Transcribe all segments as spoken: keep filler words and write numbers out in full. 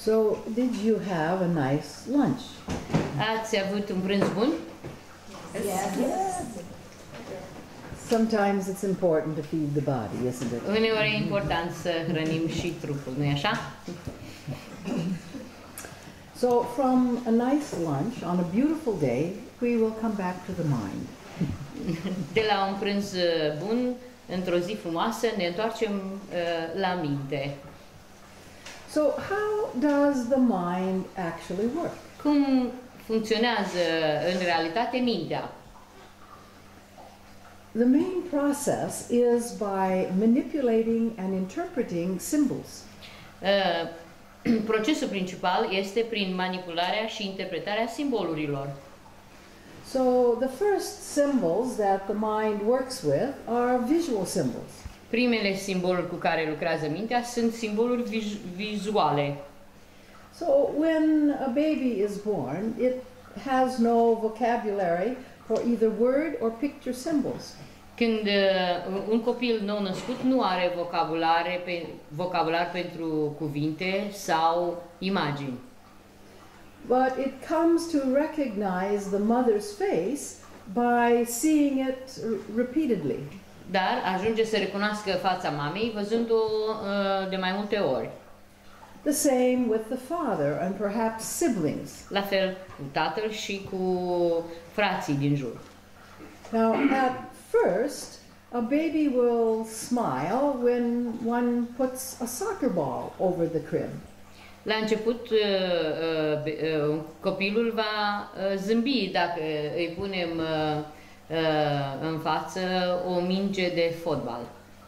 So, did you have a nice lunch? Ați avut un prânz bun? Yes. Sometimes it's important to feed the body, isn't it? Uneori e important să hrănim și trupul, nu-i așa? So, from a nice lunch on a beautiful day, we will come back to the mind. De la un prânz bun, într-o zi frumoasă, ne întoarcem uh, la minte. So, how does the mind actually work? Cum funcționează în realitate mintea? The main process is by manipulating and interpreting symbols. Uh, procesul principal este prin manipularea și interpretarea simbolurilor. So, the first symbols that the mind works with are visual symbols. Primele simboluri cu care lucrează mintea sunt simboluri viz vizuale. So, when a baby is born, it has no vocabulary for either word or picture symbols. Când uh, un copil nou născut nu are vocabulare pe, vocabular pentru cuvinte sau imagini. But it comes to recognize the mother's face by seeing it repeatedly. Dar ajunge să recunoască fața mamei văzând-o uh, de mai multe ori. The same with the father and perhaps siblings. La fel cu tatăl și cu frații din jur. Now, at first, a baby will smile when one puts a soccer ball over the crib. La început, uh, uh, uh, copilul va uh, zâmbi dacă îi punem uh, uh, în față o minge de fotbal.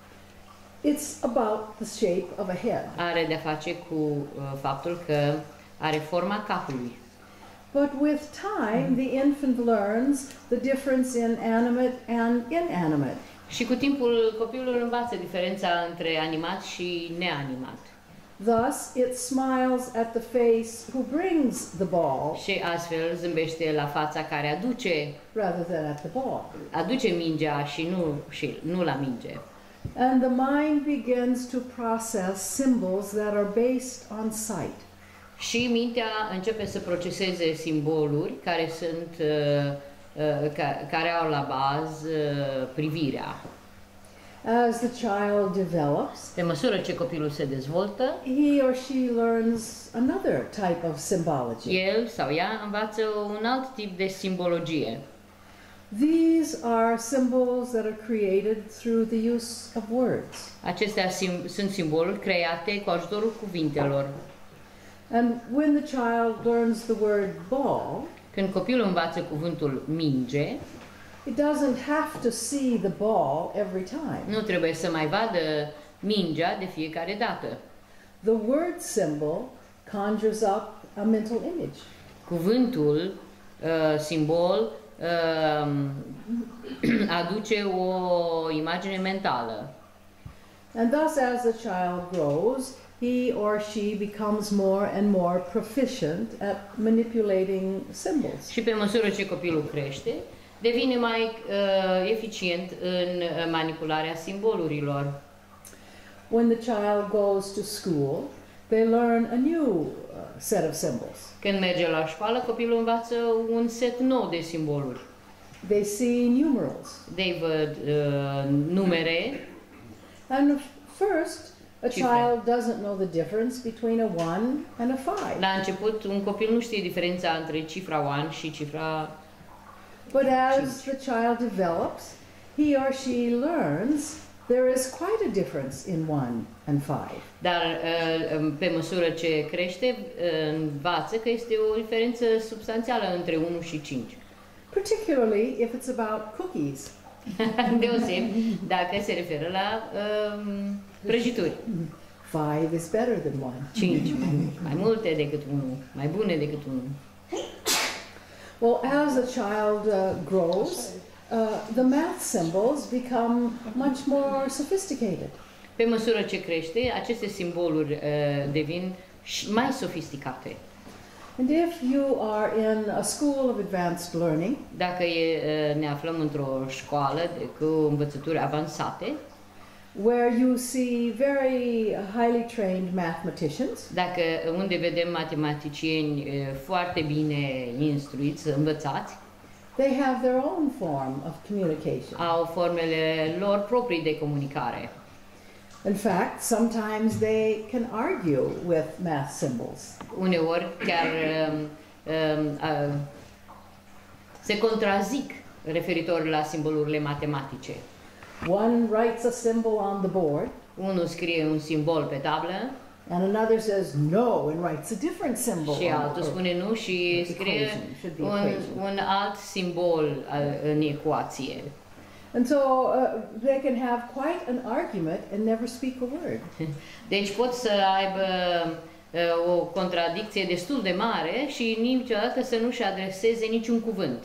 It's about the shape of a head. Are de-a face cu uh, faptul că are forma capului. But with time, the infant learns the difference in animate and inanimate. Și cu timpul copilul învață diferența între animat și neanimat. Thus, it smiles at the face who brings the ball Și astfel zâmbește la fața care aduce rather than at the ball. aduce mingea și nu și nu la minge. And the mind begins to process symbols that are based on sight. Și mintea începe să proceseze simboluri care sunt uh, uh, ca, care au la bază uh, privirea. As the child develops, Pe măsură ce copilul se dezvoltă, he or she learns another type of symbology. el sau ea învață un alt tip de simbologie. These are symbols that are created through the use of words. Acestea sim sunt simboluri create cu ajutorul cuvintelor. And when the child learns the word ball, Când copilul învață cuvântul minge, it doesn't have to see the ball every time. nu trebuie să mai vadă mingea de fiecare dată. The word symbol conjures up a mental image. Cuvântul, uh, simbol, uh, aduce o imagine mentală. And thus, as the child grows, he or she becomes more and more proficient at manipulating symbols. Și pe măsură ce copilul crește, devine mai uh, eficient în uh, manipularea simbolurilor. When the child goes to school, they learn a new uh, set of symbols. Când merge la școală, copilul învață un set nou de simboluri. They see numerals. They văd uh, numere. And first, a Cifre. child doesn't know the difference between a one and a five. La început, un copil nu știe diferența între cifra unu și cifra But as the child develops, he or she learns there is quite a difference in one and five. Dar uh, pe măsură ce crește, uh, învață că este o diferență substanțială între unu și cinci. Particularly if it's about cookies. Deoseb dacă se referă la um, prăjituri. Five is better than one. cinci, mai, mai multe decât unu, mai bune decât unu. Well, as a child uh, grows, uh, the math symbols become much more sophisticated. Pe măsură ce crește, aceste simboluri uh, devin mai sofisticate. And if you are in a school of advanced learning, Dacă e, uh, ne aflăm într-o școală de, cu învățături avansate, where you see very highly trained mathematicians. Dacă unde vedem matematicieni uh, foarte bine instruiți, învățați, they have their own form of communication. Au formele lor proprii de comunicare. In fact, sometimes they can argue with math symbols. Uneori chiar um, um, uh, se contrazic referitor la simbolurile matematice. One writes a symbol on the board. Unul scrie un simbol pe tablă. And another says no and writes a different symbol. Și altul spune nu și scrie un, un alt simbol uh, în ecuație. And so uh, they can have quite an argument and never speak a word. Deci pot să aibă uh, o contradicție destul de mare și niciodată să nu-și adreseze niciun cuvânt.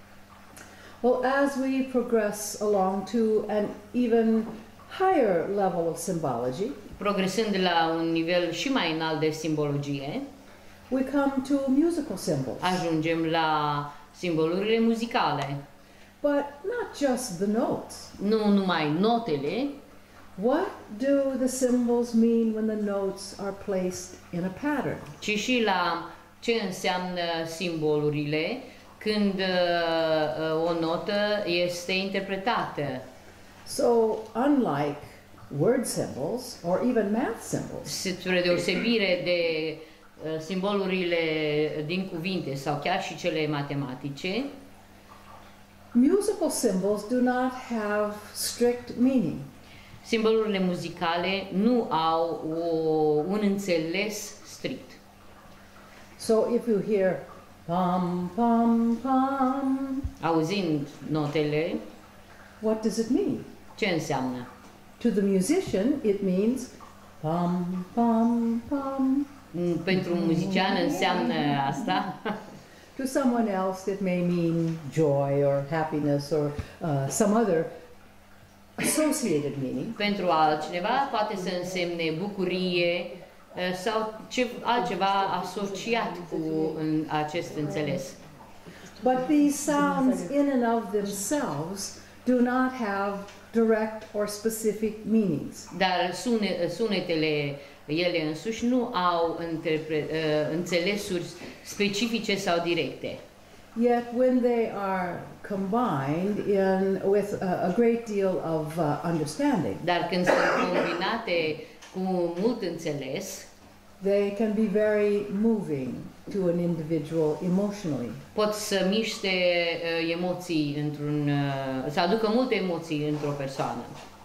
Well, as we progress along to an even higher level of symbology, progresând la un nivel și mai înalt de simbologie, we come to musical symbols. Ajungem la simbolurile muzicale. But not just the notes. Nu numai notele. What do the symbols mean when the notes are placed in a pattern? Ci și la ce înseamnă simbolurile când uh, o notă este interpretată. So, unlike word symbols or even math symbols, spre deosebire de uh, simbolurile din cuvinte sau chiar și cele matematice, musical symbols do not have strict meaning. Simbolurile muzicale nu au o, un înțeles strict. So if you hear pam pam pam, auzind notele, what does it mean? Ce înseamnă? To the musician, it means pam pam pam. Pentru un muzician înseamnă asta. To someone else, it may mean joy or happiness or uh, some other associated meaning. Pentru altcineva poate să însemne bucurie sau ce, altceva asociat cu în acest înțeles. But these sounds in and of themselves do not have direct or specific meanings. Dar sune, sunetele ele însuși nu au interpre, uh, înțelesuri specifice sau directe. Yet when they are combined in with a, a great deal of uh, understanding, dar când sunt combinate cu mult înțeles, they can be very moving to an individual emotionally. Pot să miște uh, emoții într-un uh, să aducă multe emoții într-o persoană.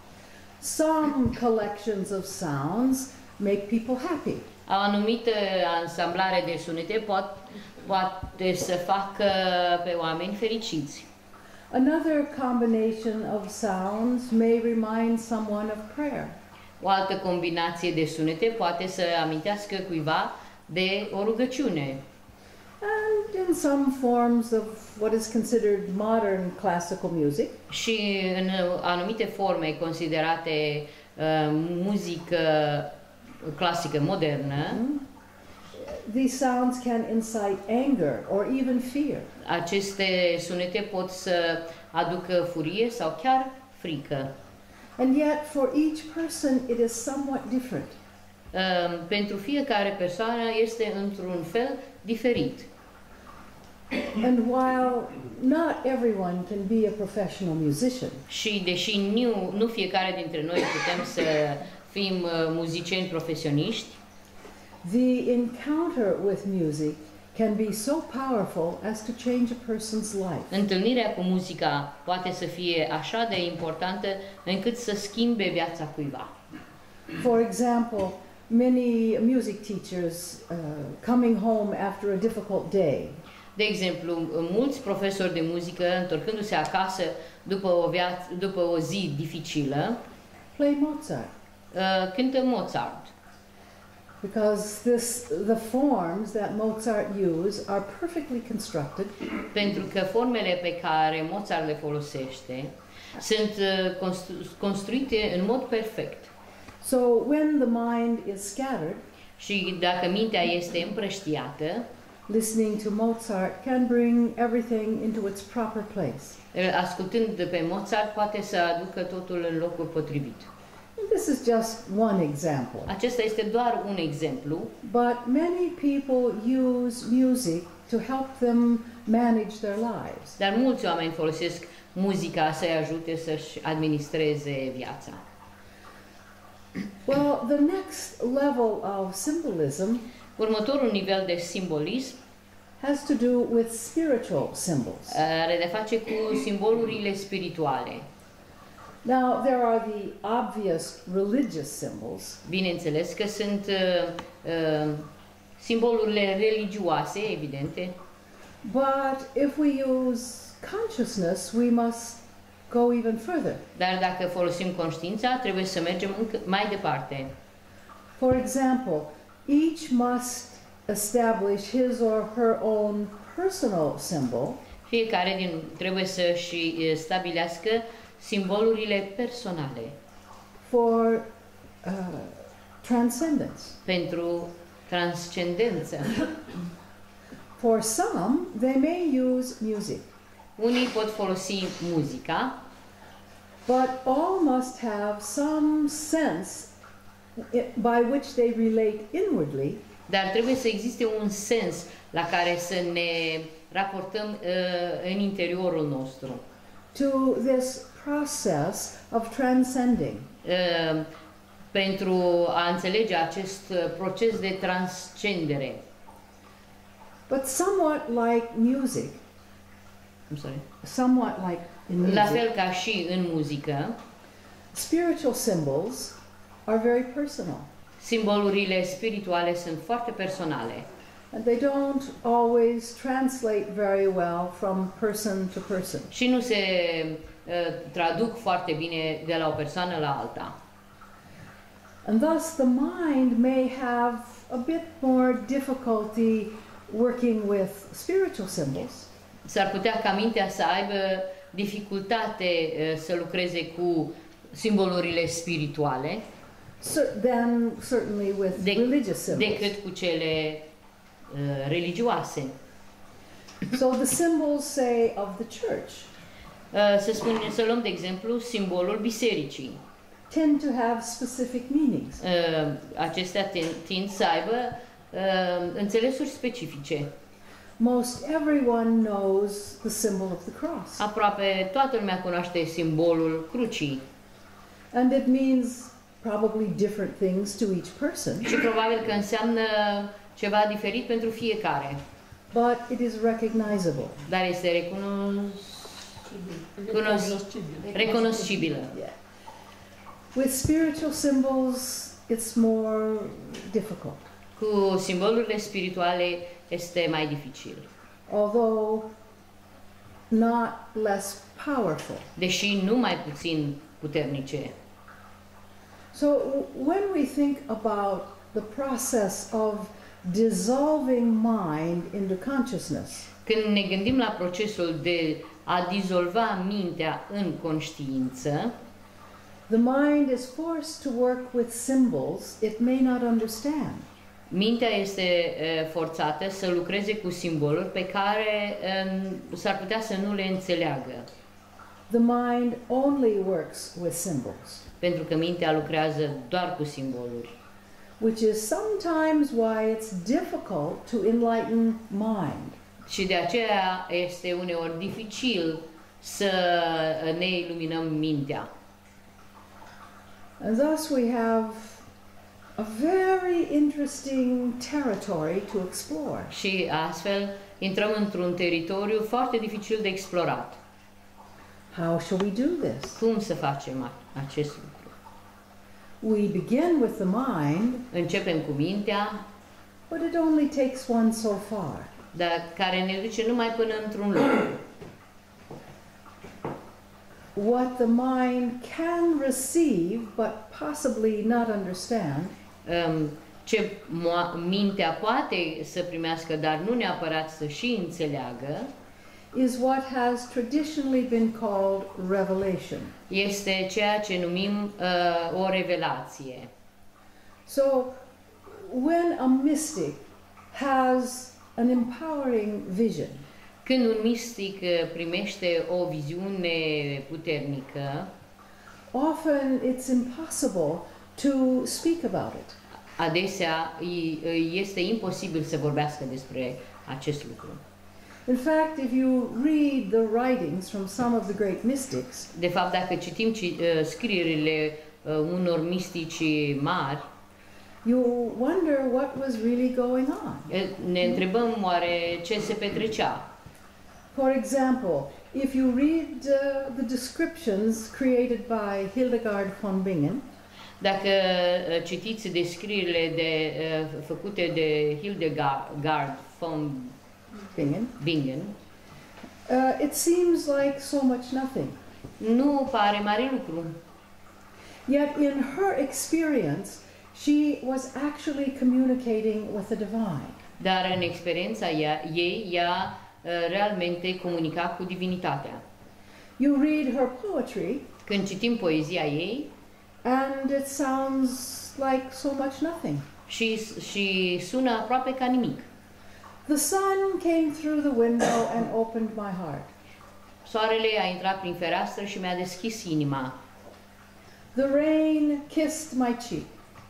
Some collections of sounds make people happy. O anumită ansamblare de sunete pot, poate să facă pe oameni fericiți. Another combination of sounds may remind someone of prayer. O altă combinație de sunete poate să amintească cuiva de o rugăciune. And in some forms of what is considered modern classical music, și în anumite forme considerate uh, muzică clasică modernă, mm, these sounds can incite anger or even fear. Aceste sunete pot să aducă furie sau chiar frică. And yet for each person it is somewhat different. Uh, pentru fiecare persoană este într-un fel diferit. And while not everyone can be a professional musician, și deși nu, nu fiecare dintre noi putem să fim uh, muzicieni profesioniști, the encounter with music can be so powerful as to change a person's life. Întâlnirea cu muzica poate să fie așa de importantă încât să schimbe viața cuiva. For example, many music teachers uh, coming home after a difficult day, de exemplu, mulți profesori de muzică întorcându-se acasă după o viață, după o zi dificilă, play Mozart. Uh, cântă Mozart. Because this, the forms that Mozart used are perfectly constructed. Pentru că formele pe care Mozart le folosește sunt uh, constru construite în mod perfect. So when the mind is scattered, și dacă mintea este împrăștiată, listening to Mozart can bring everything into its proper place. Ascultând pe Mozart poate să aducă totul în locul potrivit. This is just one example. Acesta este doar un exemplu, But many people use music to help them manage their lives. dar mulți oameni folosesc muzica să-i ajute să-și administreze viața. Well, the next level of symbolism Următorul nivel de simbolism has to do with spiritual symbols. are de face cu simbolurile spirituale. Now, there are the obvious religious symbols, Bineînțeles că sunt uh, uh, simbolurile religioase, evidente, but if we use consciousness, we must go even further. dar dacă folosim conștiința, trebuie să mergem încă mai departe. For example, each must establish his or her own personal symbol Fiecare din trebuie să-și uh, stabilească simbolurile personale for uh, transcendence. pentru transcendență. For some, they may use music, Unii pot folosi muzica, but all must have some sense i- by which they relate inwardly dar trebuie să existe un sens la care să ne raportăm uh, în interiorul nostru. to this process of transcending. Uh, pentru a înțelege acest uh, proces de transcendere. But somewhat like music, I'm sorry. somewhat like in La music, fel ca și în muzică, spiritual symbols are very personal. simbolurile spirituale sunt foarte personale And they don't always translate very well from person to person. și nu se uh, traduc foarte bine de la o persoană la alta. And thus the mind may have a bit more difficulty working with spiritual symbols S-ar putea ca mintea să aibă dificultate uh, să lucreze cu simbolurile spirituale cer- than certainly with De- religious symbols. decât cu cele uh, religioase. So the symbols, say, of the church Uh, să, spun, să luăm de exemplu simbolul bisericii. tend to have specific meanings. Uh, acestea tin- tind să aibă uh, înțelesuri specifice. Most everyone knows the symbol of the cross. Aproape toată lumea cunoaște simbolul crucii And it means probably different things to each person, și probabil că înseamnă ceva diferit pentru fiecare, but it is recognizable. dar este recunos... cunos... recunoscibilă. Yeah. With spiritual symbols, it's more difficult, Cu simbolurile spirituale este mai dificil, although not less powerful. deși nu mai puțin puternice. So w- when we think about the process of dissolving mind into consciousness, Când ne gândim la procesul de a dizolva mintea în conștiință, the mind is forced to work with symbols it may not understand. mintea este uh, forțată să lucreze cu simboluri pe care um, s-ar putea să nu le înțeleagă, The mind only works with symbols, pentru că mintea lucrează doar cu simboluri. which is sometimes why it's difficult to enlighten mind. Și de aceea este uneori dificil să ne iluminăm mintea. And thus we have a very interesting territory to explore. Și astfel intrăm într-un teritoriu foarte dificil de explorat. How shall we do this? Cum să facem a- acest lucru? We begin with the mind, Începem cu mintea, but it only takes one so far. dar care ne duce numai până într-un loc. What the mind can receive but possibly not understand Um, Ce mo- mintea poate să primească, dar nu neapărat să și înțeleagă, is what has traditionally been called revelation. este ceea ce numim uh, o revelație. So, when a mystic has an empowering vision, Când un mistic uh, primește o viziune puternică, often it's impossible to speak about it. Adesea îi- îi este imposibil să vorbească despre acest lucru. In fact, if you read the writings from some of the great mystics, De fapt, dacă citim ci, uh, scrierile uh, unor mistici mari, you wonder what was really going on. eh, ne întrebăm oare ce se petrecea. For example, if you read uh, the descriptions created by Hildegard von Bingen, Dacă uh, citiți descrierile de, uh, făcute de Hildegard von Bingen, Bingen, uh, it seems like so much nothing. nu pare mare lucru. Yet in her experience, she was actually communicating with the divine. Dar în experiența ea, ei, ea uh, realmente comunica cu divinitatea. You read her poetry, Când citim poezia ei, and it sounds like so much nothing. și, și sună aproape ca nimic. The sun came through the window and opened my heart. Soarele a intrat prin fereastră și mi-a deschis inima. The rain kissed my cheek,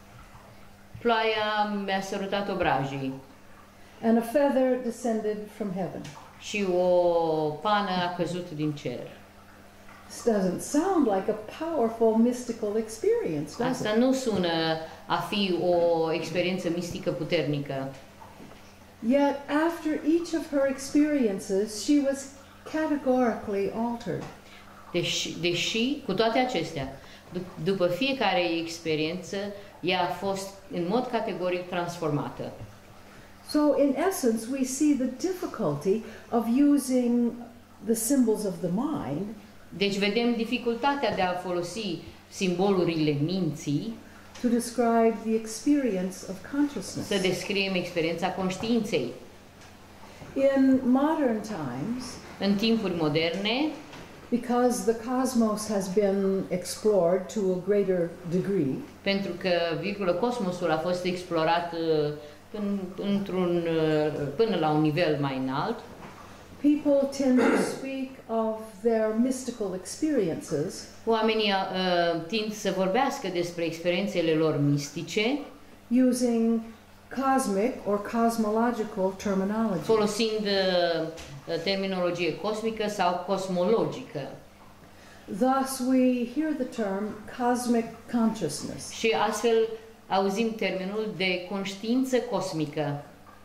Ploaia mi-a sărutat obrajii and a feather descended from heaven. și o pană a căzut din cer. This doesn't sound like a powerful mystical experience, does Asta it? nu sună a fi o experiență mistică puternică. Yet after each of her experiences, she was categorically altered. Deși, deși cu toate acestea, dup- după fiecare experiență, ea a fost în mod categoric transformată. So in essence, we see the difficulty of using the symbols of the mind Deci vedem dificultatea de a folosi simbolurile minții to describe the experience of să consciousness. descriem experiența conștiinței. In modern times, În timpuri moderne, because the cosmos has been explored to a greater degree, pentru că, virgulă, cosmosul a fost explorat uh, în, într-un, uh, până la un nivel mai înalt, people tend to speak of their mystical experiences oamenii uh, tind să vorbească despre experiențele lor mistice, using cosmic or cosmological terminology. folosind uh, terminologie cosmică sau cosmologică. Thus, we hear the term cosmic consciousness. Și astfel auzim termenul de conștiință cosmică.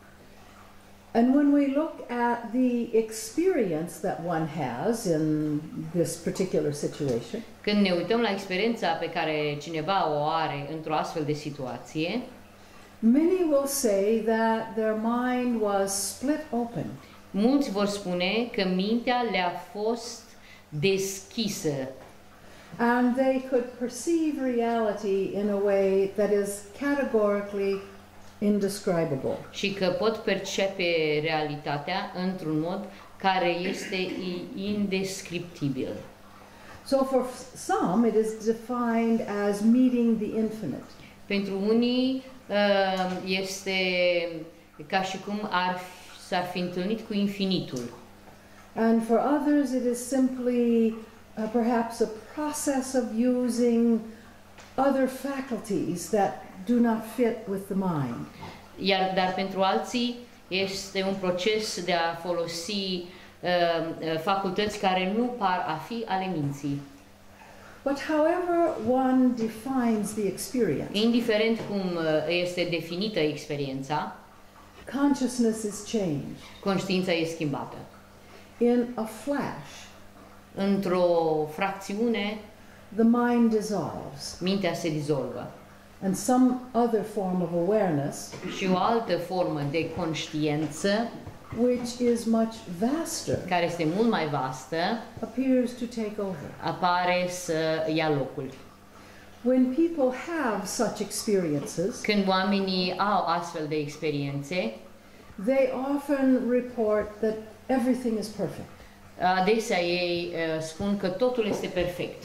And when we look at the experience that one has in this particular situation, Când ne uităm la experiența pe care cineva o are într-o astfel de situație, many will say that their mind was split open. mulți vor spune că mintea le-a fost deschisă And they could perceive reality in a way that is categorically indescribable. și că pot percepe realitatea într-un mod care este i- indescriptibil. So for some, it is defined as meeting the infinite. Pentru unii uh, este ca și cum ar, f- s-ar fi întâlnit cu infinitul. And for others, it is simply uh, perhaps a process of using other faculties that do not fit with the mind. Iar, dar pentru alții este un proces de a folosi uh, uh, facultăți care nu par a fi ale minții. But however one defines the experience, Indiferent cum uh, este definită experiența, consciousness is changed. conștiința e schimbată. In a flash, Într-o fracțiune, the mind dissolves, mintea se dizolvă and some other form of awareness, și o altă formă de conștiință, which is much vaster, care este mult mai vastă, appears to take over. apare să ia locul. When people have such experiences, Când oamenii au astfel de experiențe, they often report that everything is perfect. adesea ei uh, spun că totul este perfect.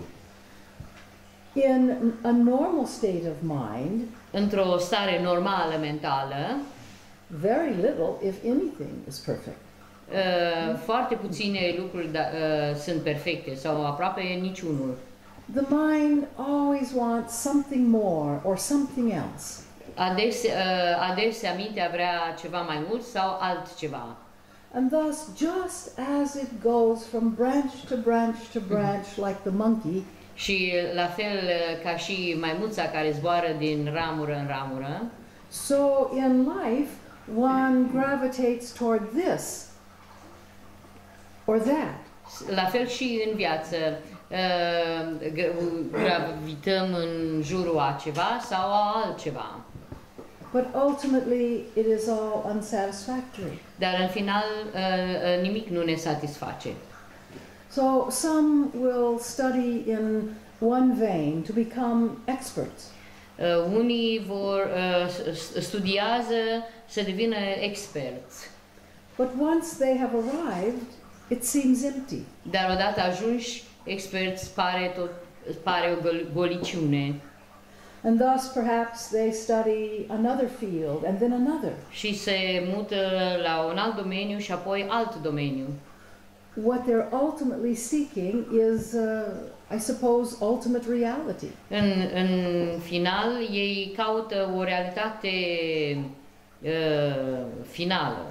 In a normal state of mind, Într-o stare normală mentală, very little, if anything, is perfect. uh, foarte puține lucruri da, uh, sunt perfecte sau aproape niciunul. the mind always wants something more or something else. Adesea, uh, adesea mintea vrea ceva mai mult sau altceva. And thus, just as it goes from branch to branch to branch, like the monkey, Și la fel uh, ca și maimuța care zboară din ramură în ramură, so in life, one gravitates toward this or that. la fel și în viață uh, gravităm în jurul a ceva sau a altceva. But ultimately, it is all unsatisfactory. Dar în final uh, nimic nu ne satisface. So some will study in one vein to become experts. Uh, unii vor uh, studiază să devină experți. But once they have arrived, it seems empty. Dar odată ajungi experți, pare tot pare o gol- goliciune. And thus perhaps they study another field and then another. Și se mută la un alt domeniu și apoi alt domeniu. What they're ultimately seeking is, uh, I suppose, ultimate reality. În, în final, ei caută o realitate uh, finală.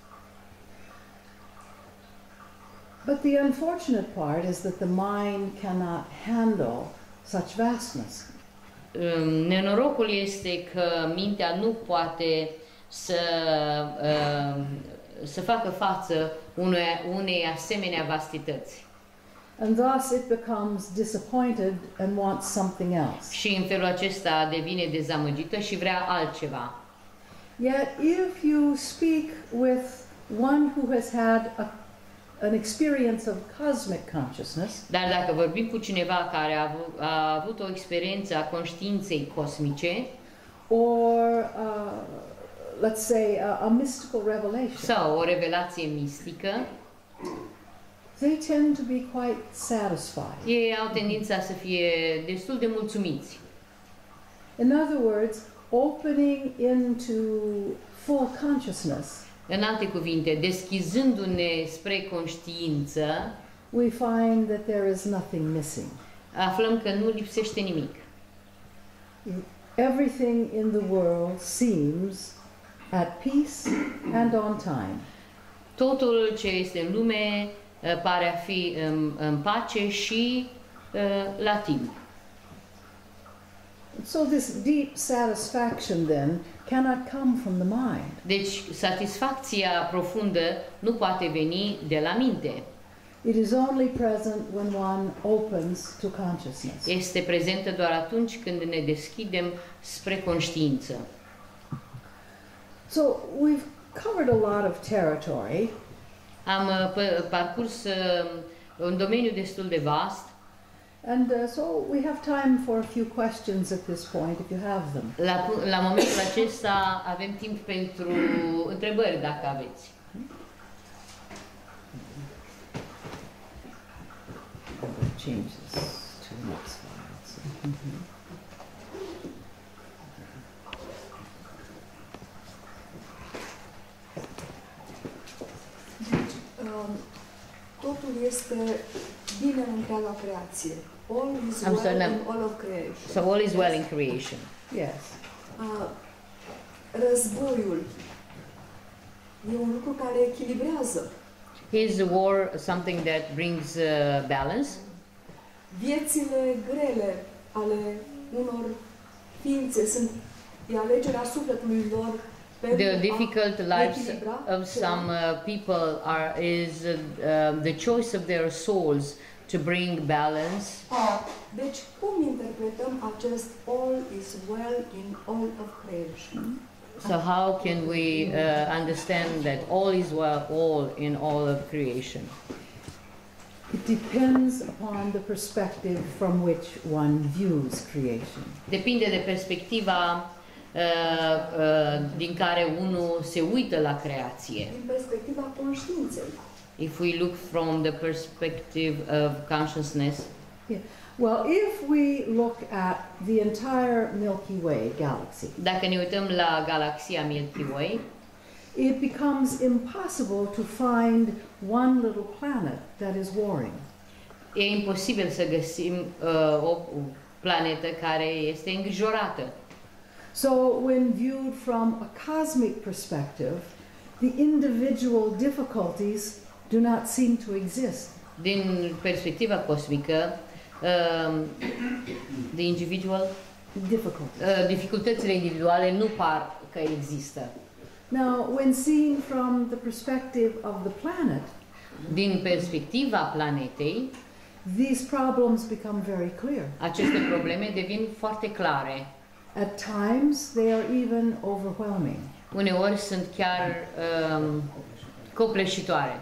But the unfortunate part is that the mind cannot handle such vastness. Um, nenorocul este că mintea nu poate să uh, să facă față unei, unei asemenea vastități. And thus it becomes disappointed and wants something else. Și în felul acesta devine dezamăgită și vrea altceva. Yet if you speak with one who has had a, an experience of cosmic consciousness, Dar dacă vorbim cu cineva care a avut, a avut o experiență a conștiinței cosmice or uh, let's say a, a mystical revelation, sau o revelație mistică, they tend to be quite satisfied. ei au tendința să fie destul de mulțumiți. In other words, opening into full consciousness, În alte cuvinte, deschizându-ne spre conștiință, we find that there is nothing missing. aflăm că nu lipsește nimic. Everything in the world seems at peace and on time. Totul ce este în lume uh, pare a fi în, în pace și uh, la timp. So this deep satisfaction then cannot come from the mind. Deci, satisfacția profundă nu poate veni de la minte. It is only present when one opens to consciousness. Este prezentă doar atunci când ne deschidem spre conștiință. So we've covered a lot of territory. Am uh, p- parcurs uh, un domeniu destul de vast. And uh, so we have time for a few questions at this point, if you have them. La, pu- la momentul acesta avem timp pentru întrebări, dacă aveți. Change this to the next slide. So. Mm-hmm. Um, totul este bine în întreaga creație. All is Am well sorry, in all of creation. So all is well in creation. Yes. Uh, războiul e un lucru care echilibrează. Is war something that brings uh, balance? Viețile grele ale unor ființe sunt e alegerea sufletului lor pentru The a difficult lives echilibra of some uh, people are is uh, uh, the choice of their souls to bring balance. Deci, cum interpretăm acest all is well in all of creation? So how can we uh, understand that all is well, all in all of creation? It depends upon the perspective from which one views creation. Depinde de perspectiva uh, uh, din care unul se uită la creație. Din perspectiva conștiinței. If we look from the perspective of consciousness, Yeah. Well, if we look at the entire Milky Way galaxy, dacă ne uităm la galaxia Milky Way, it becomes impossible to find one little planet that is warring. e imposibil să găsim uh, o planetă care este îngrijorată. So when viewed from a cosmic perspective, the individual difficulties do not seem to exist. Din perspectiva cosmică, uh, the individual Difficulties. uh, dificultățile individuale nu par că există. Now, when seen from the perspective of the planet, Din perspectiva planetei, these problems become very clear. aceste probleme devin foarte clare. At times, they are even overwhelming. Uneori sunt chiar um, copleșitoare.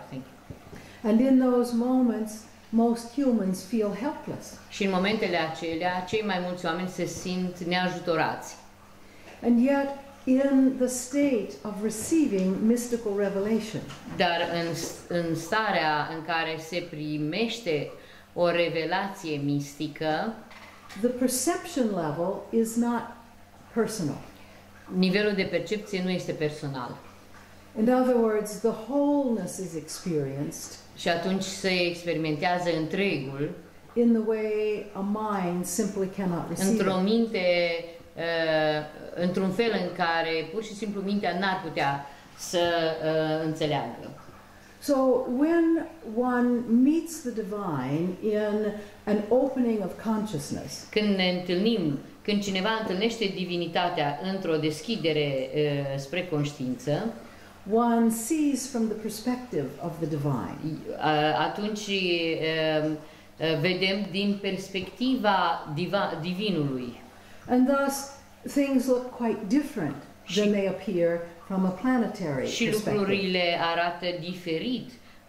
And in those moments, most humans feel helpless. Și în momentele acelea, cei mai mulți oameni se simt neajutorați. And yet, in the state of receiving mystical revelation, Dar în, în starea în care se primește o revelație mistică, the perception level is not personal. nivelul de percepție nu este personal. In other words, the wholeness is experienced Și atunci se experimentează întregul in the way a mind simply cannot receive într-o it. minte, uh, într-un fel în care pur și simplu mintea n-ar putea să uh, înțeleagă. So when one meets the divine in an opening of consciousness, Când ne întâlnim, când cineva întâlnește divinitatea într-o deschidere uh, spre conștiință, one sees from the perspective of the divine. uh, atunci uh, uh, vedem din perspectiva diva, divinului. And thus, things look quite different than they appear from a planetary Și perspective. lucrurile arată diferit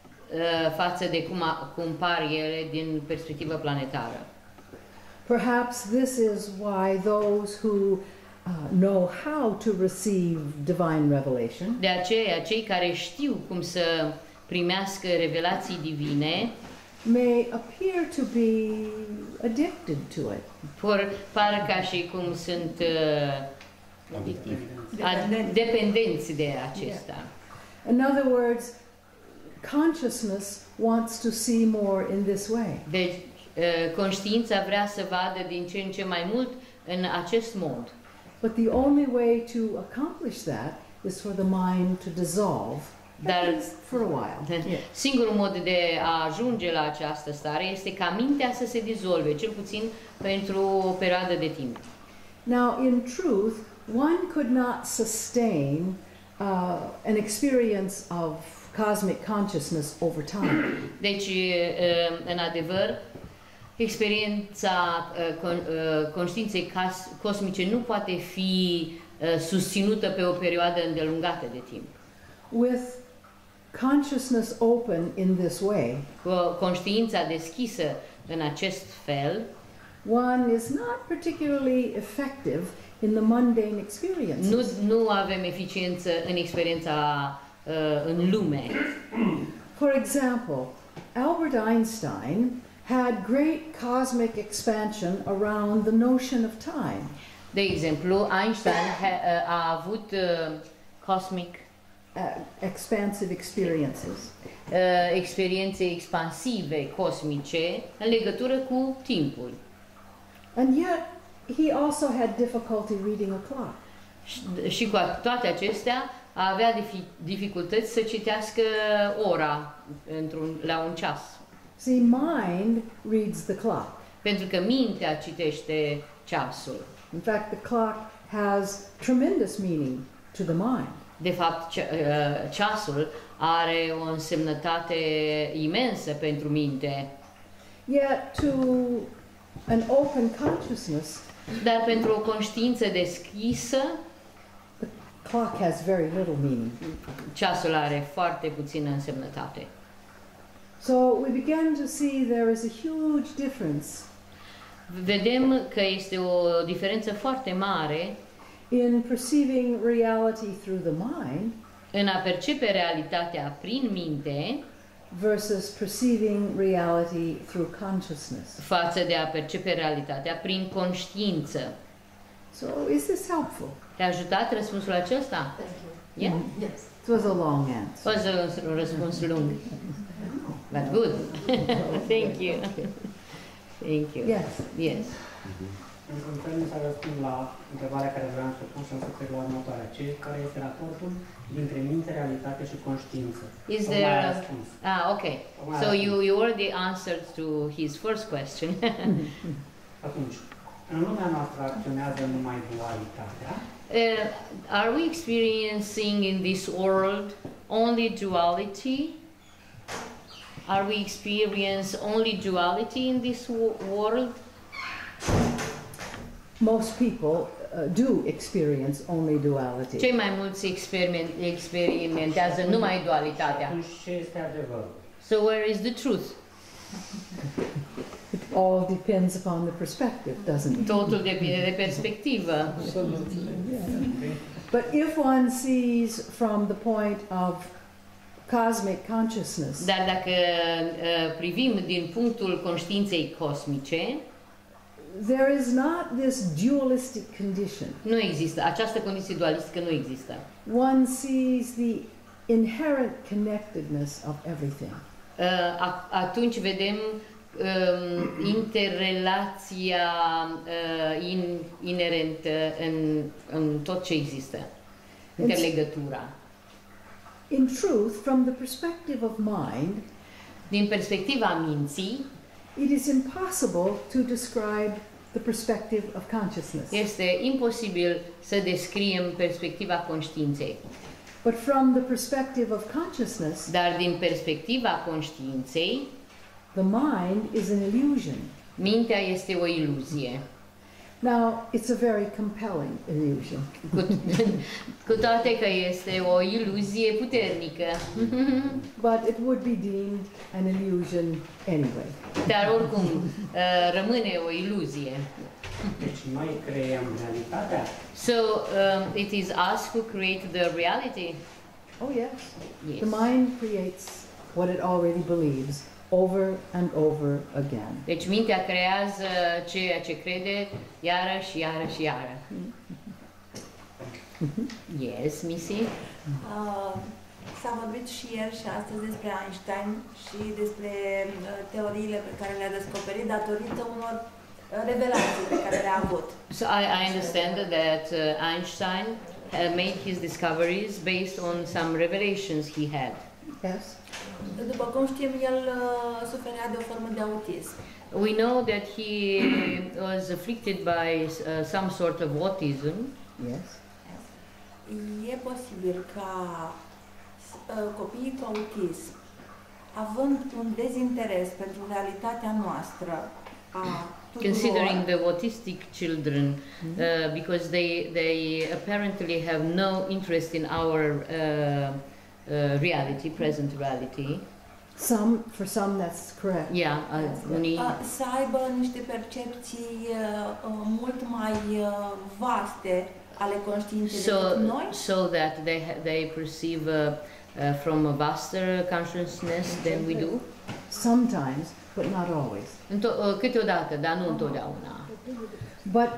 uh, față de cum, a, cum par ele din perspectivă planetară. Perhaps this is why those who uh, know how to receive divine revelation De aceea, cei care știu cum să primească revelații divine, may appear to be addicted to it. por, par ca și cum sunt uh, a- dependenți de acesta. In other words, consciousness wants to see more in this way. Deci, uh, conștiința vrea să vadă din ce în ce mai mult în acest mod. But the only way to accomplish that is for the mind to dissolve, at Dar- least for a while. Yeah. Singurul mod de a ajunge la această stare este ca mintea să se dizolve, cel puțin pentru o perioadă de timp. Now, in truth, one could not sustain uh, an experience of cosmic consciousness over time. Deci, uh, în adevăr, experiența uh, con, uh, conștiinței cas, cosmice nu poate fi uh, susținută pe o perioadă îndelungată de timp. With consciousness open in this way, Cu conștiința deschisă în acest fel, one is not particularly effective in the mundane experiences. nu, nu avem eficiență în experiența uh, în lume. For example, Albert Einstein had great cosmic expansion around the notion of time. De exemplu, Einstein ha, uh, a avut uh, cosmic Uh, expansive experiences. uh, experiențe expansive cosmice în legătură cu timpul. And yet, he also had difficulty reading a clock. Și, și cu toate acestea a avea difi- dificultăți să citească ora într-un, la un ceas. See, mind reads the clock. Pentru că mintea citește ceasul. In fact, the clock has tremendous meaning to the mind. De fapt, ce- uh, ceasul are o însemnătate imensă pentru minte, Yet, to an open consciousness, dar pentru o conștiință deschisă, the clock has very little meaning. ceasul are foarte puțină însemnătate. So we begin to see there is a huge difference Vedem că este o diferență foarte mare in perceiving reality through the mind în a percepe realitatea prin minte versus perceiving reality through consciousness. față de a percepe realitatea prin conștiință. So is this helpful? Te-a ajutat răspunsul acesta? Thank you. Yeah? Yes. It was a long answer. Poți să un răspuns lung. But good. Thank you. Okay. Thank you. Yes. Yes. Într-un fel nu s-a răspuns la întrebarea care vreau să o pun și o să trec la următoarea. Ce, care este raportul dintre minte, realitate și conștiință? Is Tocmai there? a răspuns. Ah, okay. Tocmai a So you răspuns. you already answered to his first question. Atunci, în lumea noastră acționează numai dualitatea. uh, are we experiencing in this world only duality? Are we experience only duality in this wo- world? Most people uh, do experience only duality. Cei mai mulți experiment, experimentează numai dualitatea. Atunci, ce este adevărul? So where is the truth? It all depends upon the perspective, doesn't it? Totul depinde de perspectivă. But if one sees from the point of cosmic consciousness, Dar dacă uh, privim din punctul conștiinței cosmice, there is not this dualistic condition. nu există. Această condiție dualistică nu există. One sees the inherent connectedness of everything. Uh, a- atunci vedem um, interrelația uh, in, inerentă în, în tot ce există. Interlegătura. In truth, from the perspective of mind, Din perspectiva minții, it is impossible to describe the perspective of consciousness. este imposibil să descriem perspectiva conștiinței. But from the perspective of consciousness, Dar din perspectiva conștiinței, the mind is an illusion. mintea este o iluzie. Now, it's a very compelling illusion. Cu, cu toate că este o iluzie puternică. But it would be deemed an illusion anyway. Dar oricum uh, rămâne o iluzie. Deci noi creăm realitatea. So um, it is us who create the reality. Oh, yes. Yes. The mind creates what it already believes over and over again. Deci mintea creează ceea ce crede iară și iară și iară. Yes, Missy? Uh, S-a vorbit și ieri și astăzi despre Einstein și despre uh, teoriile pe care le-a descoperit datorită unor uh, revelații pe care le-a avut. So I, I understand that uh, Einstein uh, made his discoveries based on some revelations he had. Yes. După cum știm, el uh, suferea de o formă de autism. We know that he was afflicted by uh, some sort of autism. Yes. E posibil ca uh, copiii cu autism, având un dezinteres pentru realitatea noastră a Considering tuturor, the autistic children, uh, because they they apparently have no interest in our uh, uh, reality, present reality. Some, for some, that's correct. Yeah, uh, unii, uh, să aibă niște percepții uh, uh, mult mai uh, vaste ale conștiinței so decât noi. so that they ha- they perceive uh, uh, from a vaster consciousness than we do. Sometimes, but not always. Înto- uh, câteodată, dar nu întotdeauna. But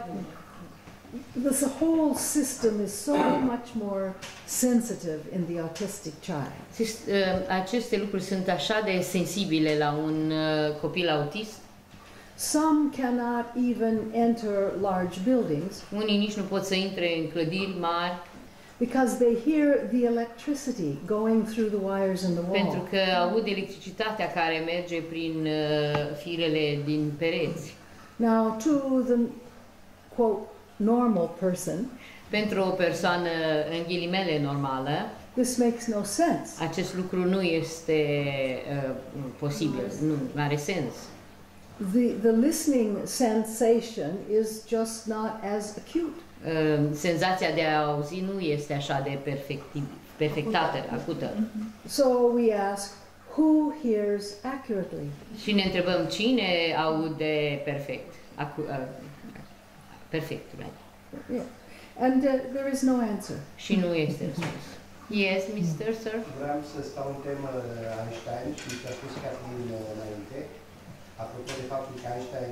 this whole system is so much more sensitive in the autistic child. Sis- uh, Aceste lucruri sunt așa de sensibile la un uh, copil autist. Some cannot even enter large buildings Unii nici nu pot să intre în clădiri mari because they hear the electricity going through the wires in the pentru wall. că aud electricitatea care merge prin uh, firele din pereți. Now, to the quote normal person, Pentru o persoană în ghilimele normală, this makes no sense. acest lucru nu este uh, posibil, nu are sens. The, the listening sensation is just not as acute. Uh, senzația de a auzi nu este așa de perfecti- perfectată, acută. So we ask, who hears accurately? Și ne întrebăm cine aude perfect. Acu- uh, perfect, right? Yeah. And uh, there is no answer. Și nu este răspuns. Yes, mister Sir? Vreau să stau în temă Einstein și ce a spus Catherine înainte, apropo de faptul că Einstein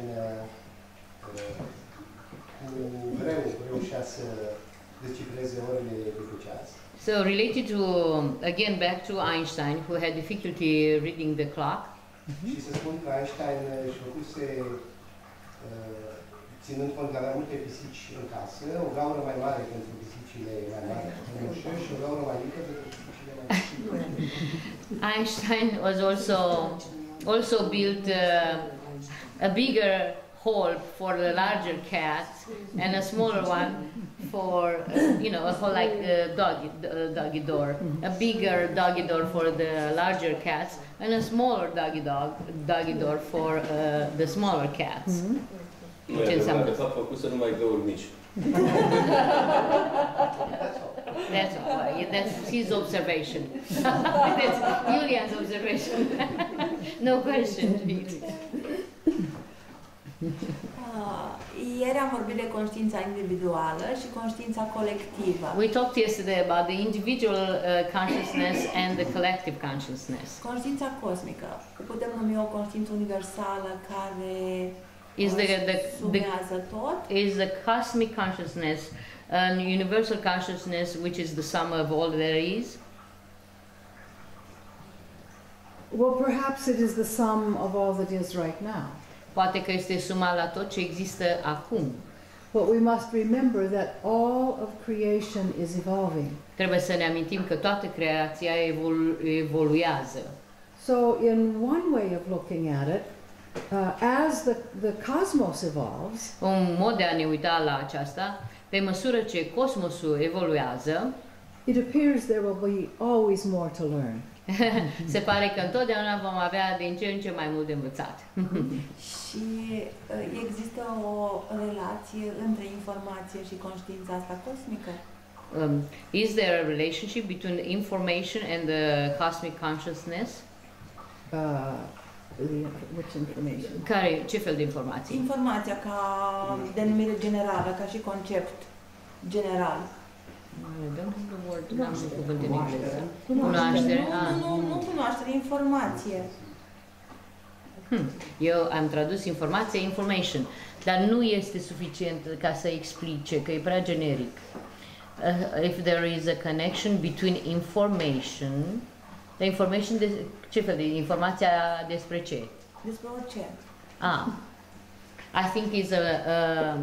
uh, cu greu reușea să decifreze orele de pe ceas. So related to, again back to Einstein, who had difficulty reading the clock. Și se spun că Einstein își făcuse, uh, ținând cont că avea multe pisici în casă, o gaură mai mare pentru pisicile mai mari în ușă și o gaură mai mică pentru pisicile mai mici. Einstein was also also built uh, a bigger hole for the larger cat and a smaller one for uh, you know a hole like the doggy uh, doggy door. A bigger doggy door for the larger cats and a smaller doggy dog doggy door for uh, the smaller cats. Nu e adevărat, de fapt, făcuse numai găuri mici. That's all. Yeah, that's his observation. That's Julian's observation. No question. Uh, ieri am vorbit de conștiința individuală și conștiința colectivă. We talked yesterday about the individual uh, consciousness and the collective consciousness. Conștiința cosmică. Putem numi o conștiință universală care Is the, the, the sumează tot. is the cosmic consciousness an universal consciousness which is the sum of all there is? Well, perhaps it is the sum of all that is right now. Poate că este suma la tot ce există acum. But we must remember that all of creation is evolving. Trebuie să ne amintim că toată creația evolu- evoluează. So in one way of looking at it, uh, as the, the cosmos evolves, Un mod de a ne uita la aceasta, pe măsură ce cosmosul evoluează, it appears there will be always more to learn. se pare că întotdeauna vom avea din ce în ce mai mult de învățat. Și uh, există o relație între informație și conștiința asta cosmică? Um, is there a relationship between information and the cosmic consciousness? Uh, the, which information? Care, ce fel de informații? Informația ca denumire generală, ca și concept general. N-am un cuvânt în engleză. Cunoaștere. Cunoaștere. Ah. Nu, nu, nu cunoaștere, informație. Hmm. Eu am tradus informație, information, dar nu este suficient ca să explice, că e prea generic. Uh, if there is a connection between information, the information, de, ce fel de informația despre ce? Despre orice. Ah, I think is a, a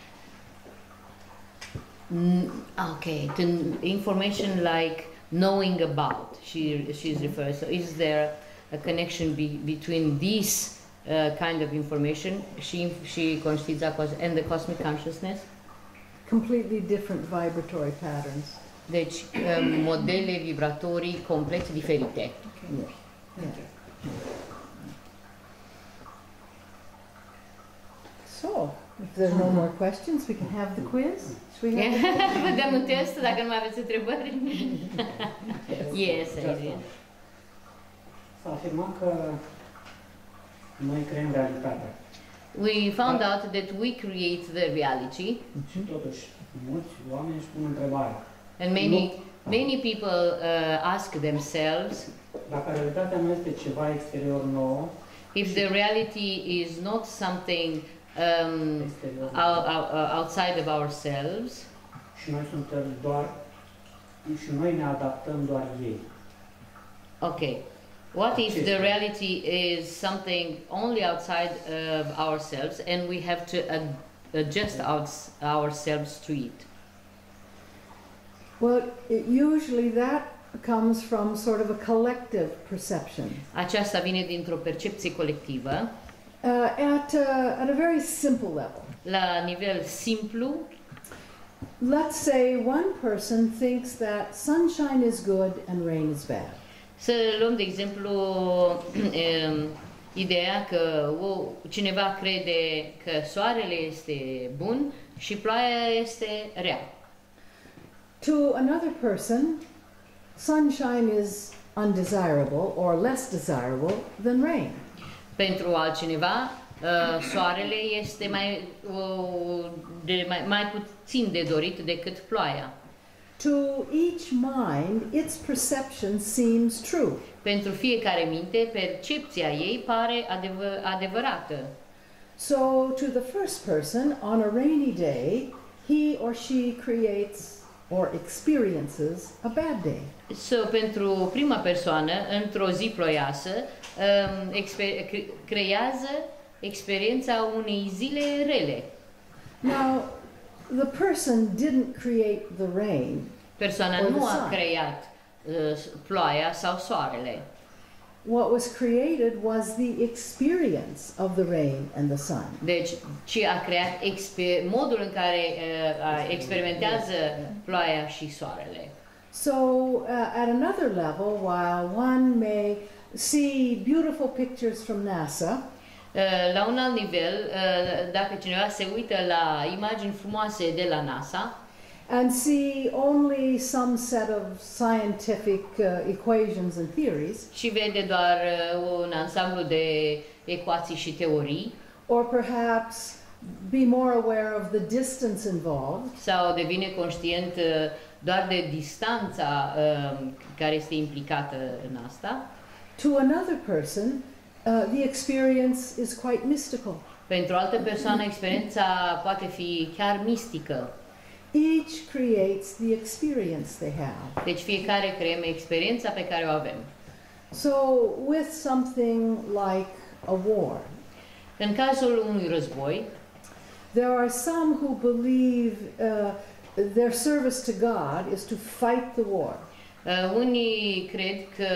mm, okay, to information like knowing about. She she's referred. So is there a connection be, between this uh, kind of information, she she conștiința cos- and the cosmic consciousness? Completely different vibratory patterns. Deci um, modele vibratorii complet diferite. Yeah. Yeah. So, if there's no more questions, we can have the quiz. Should we have the quiz? Vă dăm un test dacă nu mai aveți întrebări. Yes, Adrian. S-a afirmat că noi creăm realitatea. We found out that we create the reality, Și totuși, mulți oameni își pun întrebarea. and many many people uh, ask themselves Dacă realitatea nu este ceva exterior nou, if the reality is not something um, exterior ou- ou- ou- outside of ourselves, și noi suntem doar și noi ne adaptăm doar ei. okay. What if the reality is something only outside of ourselves and we have to ad- adjust our- ourselves to it? Well, it, usually that comes from sort of a collective perception. Aceasta vine dintr-o percepție colectivă, Uh, at, uh, at a very simple level. la nivel simplu. Let's say one person thinks that sunshine is good and rain is bad. Să luăm de exemplu um, ideea că o, cineva crede că soarele este bun și ploaia este rea. To another person, sunshine is undesirable or less desirable than rain. Pentru altcineva, uh, soarele este mai, uh, de, mai, mai puțin de dorit decât ploaia. To each mind, its perception seems true. Pentru fiecare minte, percepția ei pare adevă, adevărată. So to the first person, on a rainy day, he or she creates or experiences a bad day. So, pentru prima persoană, într-o zi ploioasă, um, exper- cre- creează experiența unei zile rele. Now, the person didn't create the rain. Persoana Or the nu a sun. creat uh, ploaia sau soarele. What was created was the experience of the rain and the sun. Deci, ce a creat exper- modul în care uh, experimentează ploaia și soarele. So, uh, at another level, while one may see beautiful pictures from NASA, Uh, la un alt nivel, uh, dacă cineva se uită la imagini frumoase de la NASA and see only some set of scientific uh, equations and theories, și vede doar uh, un ansamblu de ecuații și teorii, or perhaps be more aware of the distance involved, sau devine conștient uh, doar de distanța uh, care este implicată în asta, to another person, uh, the experience is quite mystical. pentru o altă persoană experiența poate fi chiar mistică. Each creates the experience they have. Deci fiecare creăm experiența pe care o avem. So, with something like a war, În cazul unui război, there are some who believe uh, their service to God is to fight the war. uh, unii cred că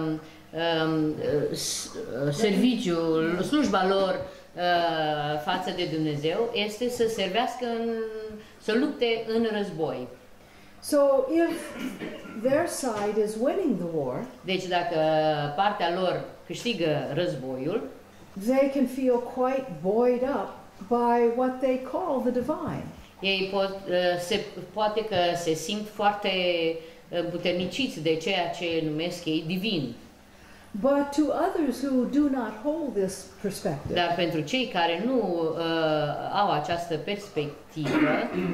um, uh, s- uh, serviciul, slujba lor uh, față de Dumnezeu este să servească, în, să lupte în război. So, if their side is winning the war, Deci dacă partea lor câștigă războiul, they can feel quite buoyed up by what they call the divine. ei pot, uh, se, poate că se simt foarte uh, puterniciți de ceea ce numesc ei divin. But to others who do not hold this perspective, Dar pentru cei care nu uh, au această perspectivă,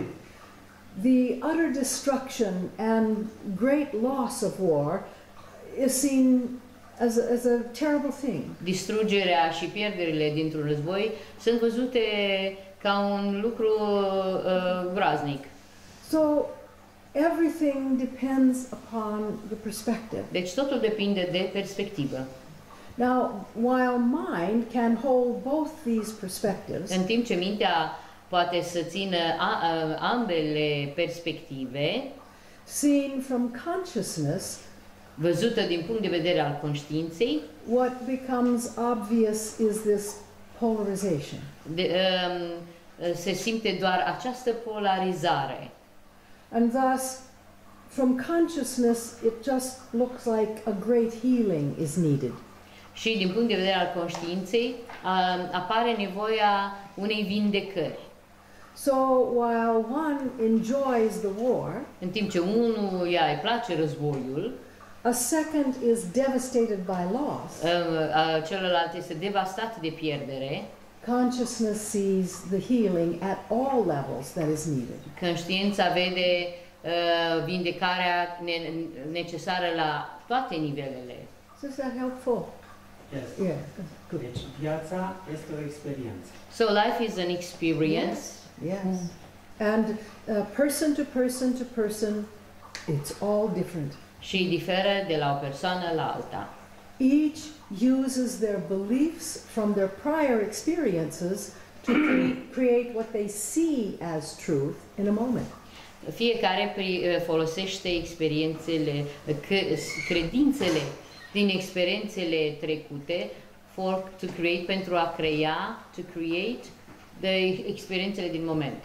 the utter destruction and great loss of war is seen as a, as a terrible thing. distrugerea și pierderile dintr-un război sunt văzute ca un lucru uh, groaznic. So everything depends upon the perspective. Deci totul depinde de perspectivă. Now, while mind can hold both these perspectives, În timp ce mintea poate să țină a, a, ambele perspective, seen from consciousness, văzută din punct de vedere al conștiinței, what becomes obvious is this polarization. de, um, se simte doar această polarizare. And thus, from consciousness, it just looks like a great healing is needed. Și din punct de vedere al conștiinței um, apare nevoia unei vindecări. So while one enjoys the war, În timp ce unuia îi place războiul, a second is devastated by loss. uh, uh, celălalt este devastat de pierdere, Consciousness sees the healing at all levels that is needed. conștiința vede uh, vindecarea ne- necesară la toate nivelele. So is that helpful? Yes. Yeah, good. Deci viața este o experiență. So life is an experience. Yes. And uh, person to person to person, it's all different. Și diferă de la o persoană la alta. Each uses their beliefs from their prior experiences to cre- create what they see as truth in a moment. Fiecare pri- folosește experiențele, că- credințele din experiențele trecute for to create, pentru a crea, to create de experiențele din moment.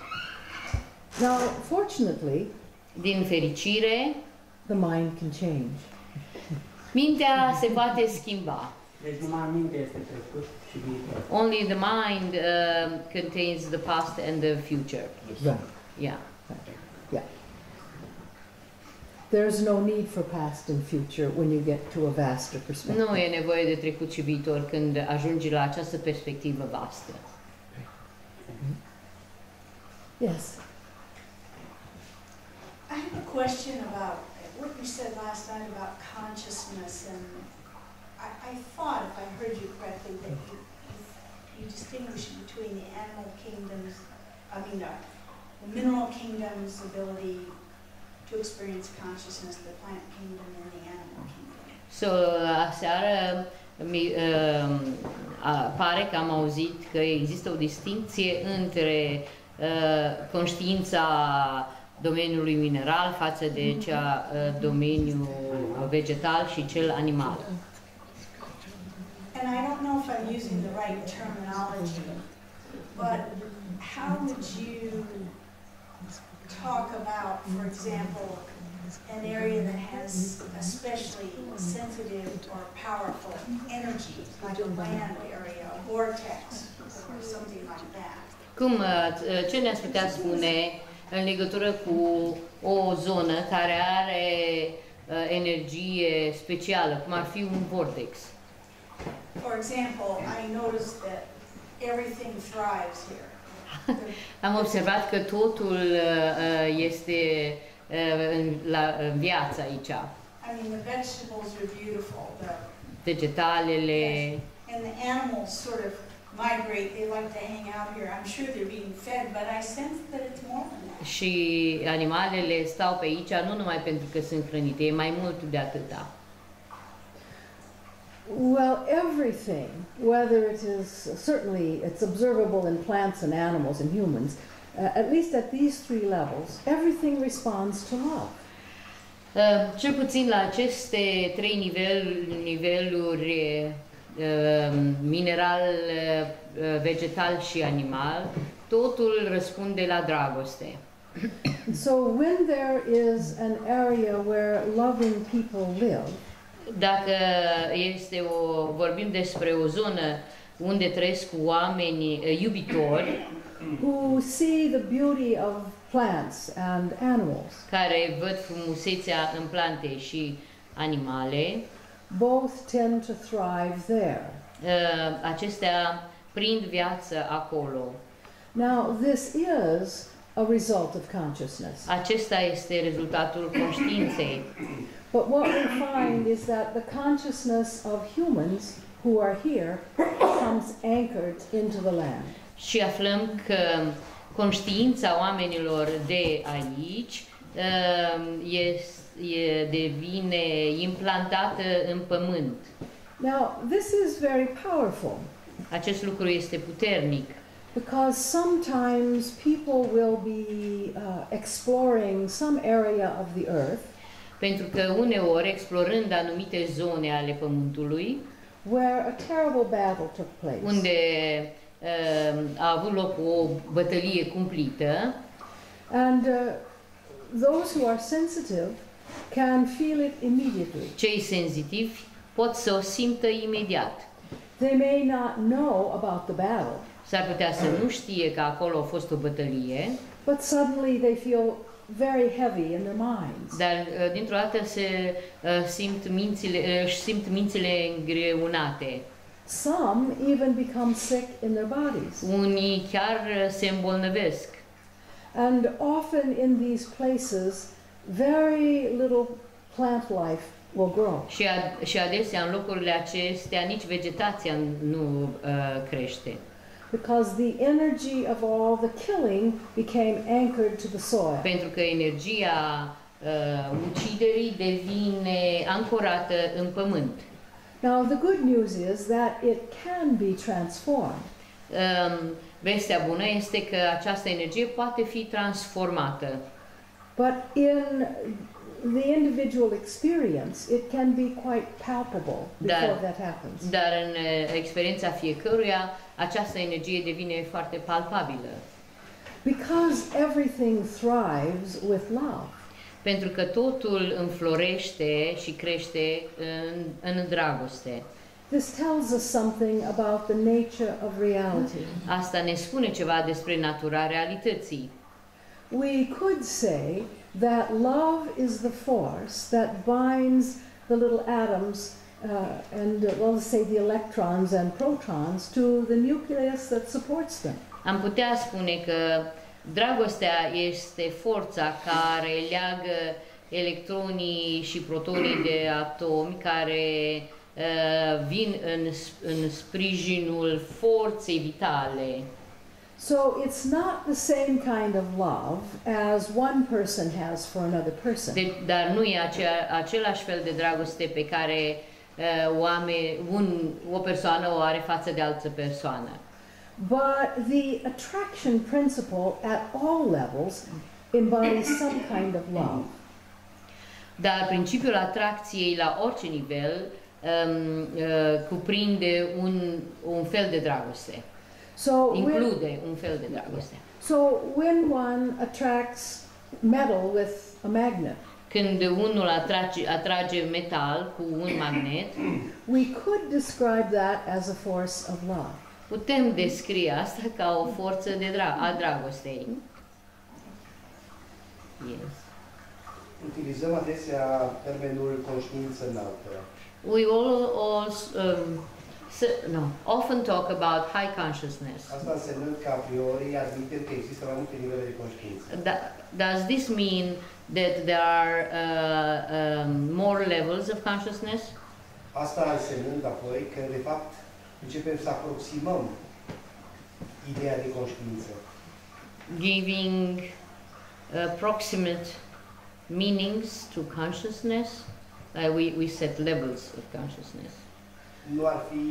Now, fortunately, Din fericire, the mind can change. mintea se poate schimba. Deci numai minte este trecut și viitor. Only the mind uh, contains the past and the future. Right. Yeah. Yeah. There's no need for past and future when you get to a vaster perspective. Nu e nevoie de trecut și viitor când ajungi la această perspectivă vastă. Yes. I have a question about what you said last night about consciousness, and I, I thought, if I heard you correctly, that you, you distinguish between the animal kingdoms, I mean, uh, the mineral kingdom's ability to to experience consciousness, the plant kingdom and the animal kingdom. So, aseară mi, uh, a, pare că am auzit că există o distinție între uh, conștiința domeniului mineral față de cea uh, domeniul vegetal și cel animal. And I don't know if I'm using the right terminology, but how would you talk about, for example, an area that has especially sensitive or powerful energy, like a land area, a vortex, or something like that? Cum, uh, ce ne-ați putea spune în legătură cu o zonă care are uh, energie specială, cum ar fi un vortex? For example, I noticed that everything thrives here. Am observat că totul uh, este uh, în, la, în viață aici. I mean, the vegetables are beautiful. The, Vegetalele. yes. And the animals sort of migrate. They like to hang out here. I'm sure they're being fed, but I sense that it's more than that. Și animalele stau pe aici nu numai pentru că sunt hrănite, e mai mult de atâta. Well, everything, whether it is, certainly it's observable in plants and animals and humans, uh, at least at these three levels, everything responds to love. Uh, cel puțin la aceste trei nivel, niveluri, uh, mineral, uh, vegetal și animal, totul răspunde la dragoste. So when there is an area where loving people live, Dacă este o, vorbim despre o zonă unde trăiesc oameni uh, iubitori, who see the beauty of plants and animals, care văd frumusețea în plante și animale, both tend to thrive there. uh, acestea prind viață acolo. Now, this is a result of consciousness. Acesta este rezultatul conștiinței. But what we find is that the consciousness of humans who are here becomes anchored into the land. Și aflăm că conștiința oamenilor de aici este, devine implantată în pământ. Now, this is very powerful. Acest lucru este puternic. Because sometimes people will be uh, exploring some area of the earth, Pentru că uneori, explorând anumite zone ale pământului, where a terrible battle took place. unde uh, a avut loc o bătălie cumplită, And uh, those who are sensitive can feel it immediately. cei senzitivi pot să o simtă imediat. They may not know about the battle, S-ar putea să nu știe că acolo a fost o bătălie, but suddenly they feel very heavy in their minds. dar uh, dintr-o dată se uh, simt mințile, uh, își simt mințile îngreunate. Some even become sick in their bodies. Unii chiar uh, se îmbolnăvesc. And often in these places, very little plant life will grow. Și, ad- și adesea în locurile acestea nici vegetația nu uh, crește. Because the energy of all the killing became anchored to the soil. Pentru că energia uh, uciderii devine ancorată în pământ. Now the good news is that it can be transformed. Um, vestea bună este că această energie poate fi transformată. But in the individual experience, it can be quite palpable before Dar, that happens. dar în uh, experiența fiecăruia, această energie devine foarte palpabilă. Because everything thrives with love. Pentru că totul înflorește și crește în, în dragoste. This tells us something about the nature of reality. Asta ne spune ceva despre natura realității. We could say that love is the force that binds the little atoms uh, and uh, well, let's say the electrons and protons to the nucleus that supports them. Am putea spune că dragostea este forța care leagă electronii și protonii de atomi care uh, vin în, în sprijinul forței vitale. So it's not the same kind of love as one person has for another person. De, dar nu e acea, același fel de dragoste pe care uh, oameni, un, o persoană o are față de altă persoană. But the attraction principle at all levels embodies some kind of love. Dar principiul atracției la orice nivel um, uh, cuprinde un, un fel de dragoste. So Include when, un fel de dragoste. so when one attracts metal with a magnet, Când unul atrage, atrage metal cu un magnet, we could describe that as a force of love. putem descrie asta ca o forță de dra a dragostei. Yes. Utilizăm adesea termenul conștiință înaltă. We all, all um, so, no, often talk about high consciousness. Asta însemnând că a priori admitem că există mai multe nivele de conștiință. Da, does this mean that there are uh, um, more levels of consciousness? Asta însemnând apoi că de fapt începem să aproximăm ideea de conștiință. Giving approximate meanings to consciousness? Uh, we, we set levels of consciousness. Nu ar fi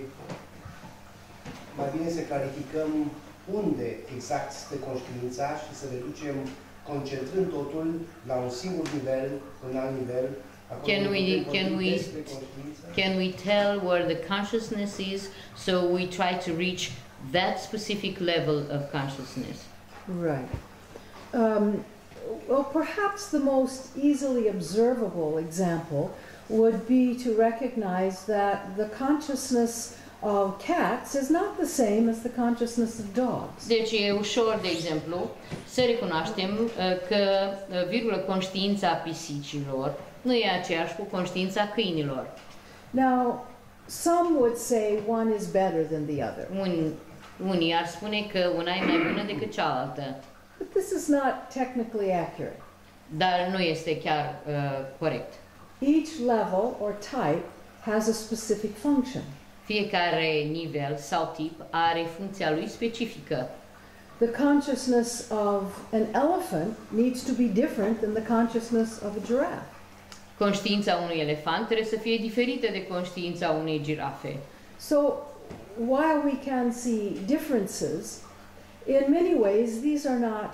mai bine să clarificăm unde exact stă conștiința și să le ducem concentrând totul la un singur nivel, un alt nivel. Can we, can we, can we tell where the consciousness is, so we try to reach that specific level of consciousness? Right. Um, well, perhaps the most easily observable example would be to recognize that the consciousness of cats is not the same as the consciousness of dogs. Deci e ușor, de exemplu, să recunoaștem uh, că, uh, virgulă, conștiința pisicilor nu e aceeași cu conștiința câinilor. Now, some would say one is better than the other. Un, unii ar spune că una e mai bună decât cealaltă, But this is not technically accurate. dar nu este chiar uh, corect. Each level or type has a specific function. Fiecare nivel sau tip are funcția lui specifică. The consciousness of an elephant needs to be different than the consciousness of a giraffe. Conștiința unui elefant trebuie să fie diferită de conștiința unei girafe. So, while we can see differences, in many ways these are not,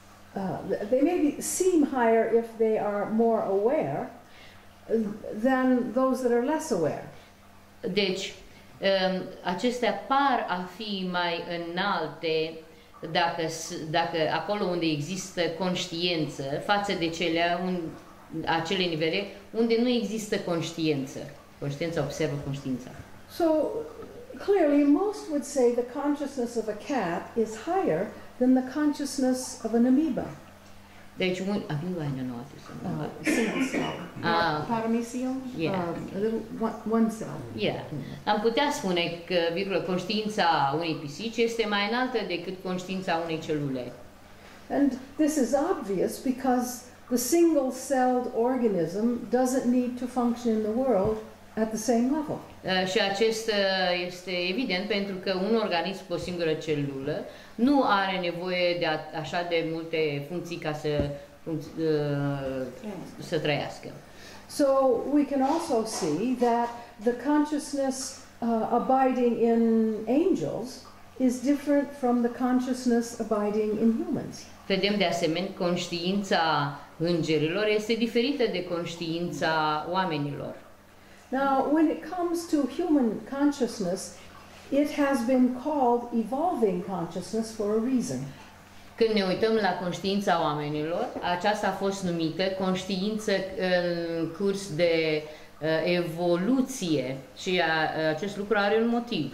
uh, they maybe seem higher if they are more aware uh, than those that are less aware. Deci, um, acestea par a fi mai înalte dacă, dacă acolo unde există conștiință față de cele, un, acele nivele unde nu există conștiință. Conștiința observă conștiința. So, clearly, most would say the consciousness of a cat is higher than the consciousness of an amoeba. Deci, un, amoeba, I don't know what to say. Uh, single cell. Ah. Paramecium? Yeah. Uh, a little, one, one cell. Yeah. Am putea spune că, virgulă, conștiința unei pisici este mai înaltă decât conștiința unei celule. And this is obvious because the single-celled organism doesn't need to function in the world at the same level. Uh, și acest uh, este evident pentru că un organism cu o singură celulă nu are nevoie de a, așa de multe funcții ca să, func- uh, să trăiască. So we can also see that the consciousness uh, abiding in angels is different from the consciousness abiding in humans. Vedem de asemenea conștiința îngerilor este diferită de conștiința oamenilor. Now, when it comes to human consciousness, it has been called evolving consciousness for a reason. Când ne uităm la conștiința oamenilor, aceasta a fost numită conștiință în curs de uh, evoluție și a, acest lucru are un motiv.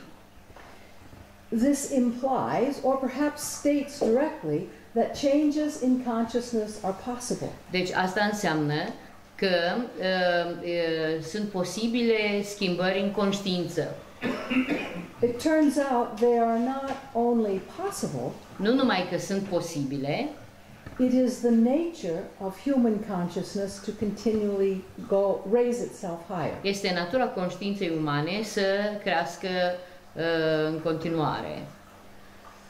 This implies, or perhaps states directly, that changes in consciousness are possible. Deci asta înseamnă că uh, uh, sunt posibile schimbări în conștiință. It turns out they are not only possible, Nu numai că sunt posibile, it is the nature of human consciousness to continually go raise itself higher. este natura conștiinței umane să crească uh, în continuare.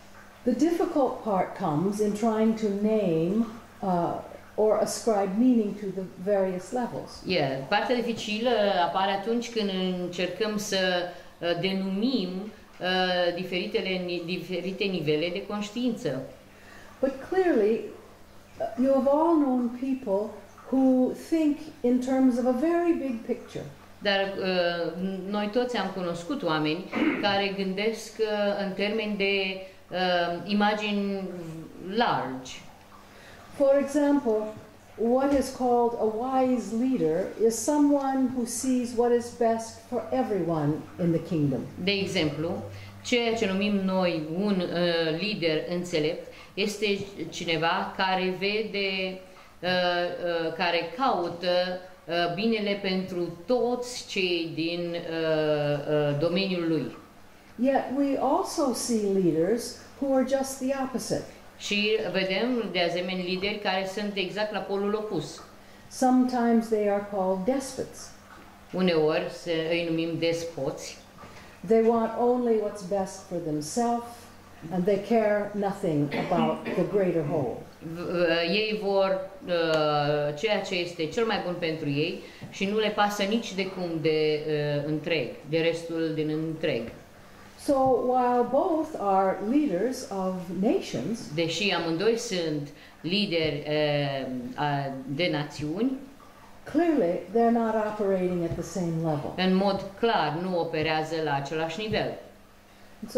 The difficult part comes in trying to name uh, or ascribe meaning to the various levels. Yeah. Partea dificilă apare atunci când încercăm să uh, denumim uh, diferitele, diferite nivele de conștiință. But clearly, uh, you have all known people who think in terms of a very big picture. Dar uh, noi toți am cunoscut oameni care gândesc uh, în termeni de uh, imagini largi. For example, what is called a wise leader is someone who sees what is best for everyone in the kingdom. De exemplu, ceea ce numim noi un uh, lider înțelept este cineva care vede, uh, uh, care caută uh, binele pentru toți cei din uh, uh, domeniul lui. Yet we also see leaders who are just the opposite. Și vedem de asemenea lideri care sunt exact la polul opus. Sometimes they are called despots. Uneori se, îi numim despoți. They want only what's best for themselves and they care nothing about the greater whole. Ei vor uh, ceea ce este cel mai bun pentru ei și nu le pasă nici de cum de uh, întreg, de restul din întreg. So while both are leaders of nations, deși amândoi sunt lideri uh, de națiuni, clearly they're not operating at the same level. În mod clar nu operează la același nivel. So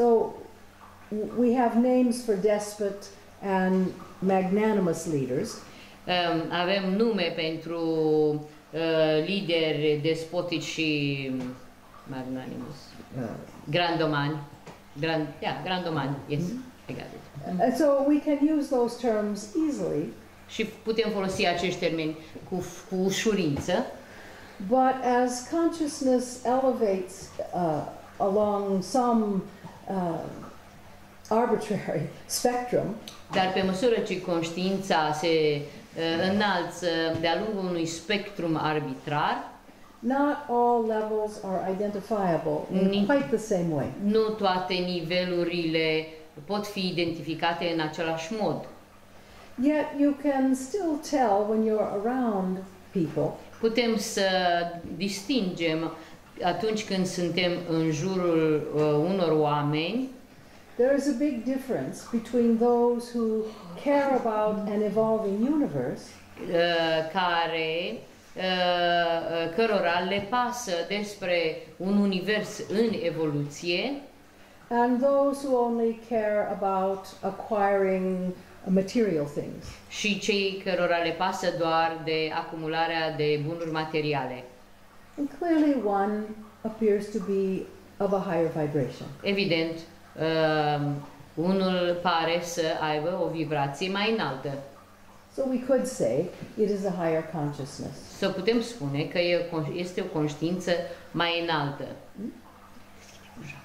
we have names for despot and magnanimous leaders. Um, avem nume pentru uh, lideri despotici și magnanimous. Uh. Grandomani. Grand, yeah, grandomani, yes, I got it. And so we can use those terms easily. Și putem folosi acești termeni cu, cu ușurință. But as consciousness elevates uh, along some uh, arbitrary spectrum, dar pe măsură ce conștiința se uh, înalță de-a lungul unui spectrum arbitrar, not all levels are identifiable in quite the same way. Nu toate nivelurile pot fi identificate în același mod. Yet you can still tell when you're around people. Putem să distingem atunci când suntem în jurul uh, unor oameni. There is a big difference between those who care about an evolving universe, uh, care uh, cărora le pasă despre un univers în evoluție, and those who only care about acquiring material things. Și cei cărora le pasă doar de acumularea de bunuri materiale. And clearly one appears to be of a higher vibration. Evident, uh, unul pare să aibă o vibrație mai înaltă. So we could say it is a higher consciousness. Să putem spune că este o conștiință mai înaltă.